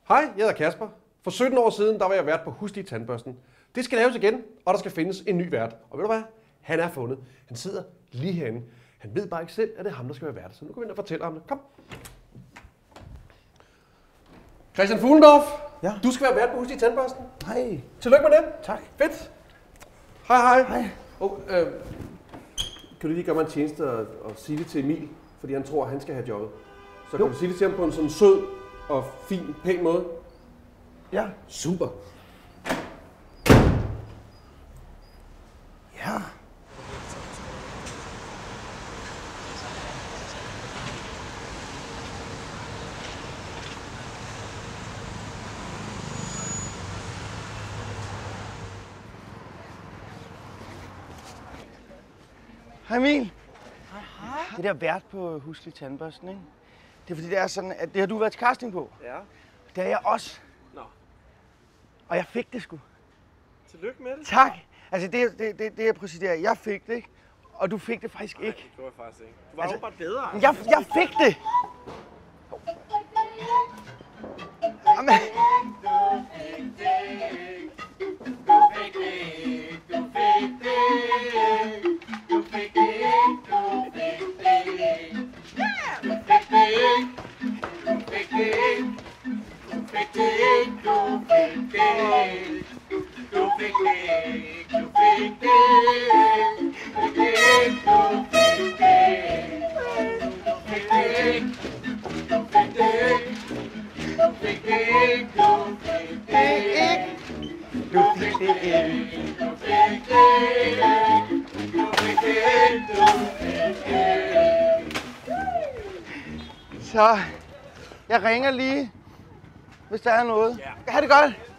Hej, jeg hedder Kasper. For 17 år siden, der var jeg vært på Huslig Tandbørsten. Det skal laves igen, og der skal findes en ny vært. Og ved du hvad? Han er fundet. Han sidder lige herinde. Han ved bare ikke selv, at det er ham, der skal være vært. Så nu går vi ind og fortæller ham det. Kom. Christian Fuglendorf, ja. Du skal være vært på Huslig Tandbørsten. Hej. Tillykke med det. Tak. Fedt. Hej. Hej. Kan du lige gøre mig en tjeneste og sige det til Emil, fordi han tror, at han skal have jobbet. Så kan du sige det til ham på en sådan sød og fin, pæn måde? Ja. Super. Ja. Hej Emil. Hej. Det der vært på Huslig Tandbørsten, ikke? Det er fordi, det er sådan, at det har du været til casting på. Ja. Det har jeg også. Nå. Og jeg fik det sgu. Tillykke med det. Tak. Altså det er præcis det, jeg fik det, ikke? Og du fik det faktisk ikke. Nej, det gjorde jeg faktisk ikke. Du var jo bare bedre. Jeg fik det! Jamen. Så jeg ringer lige, hvis der er noget. Ha' det godt.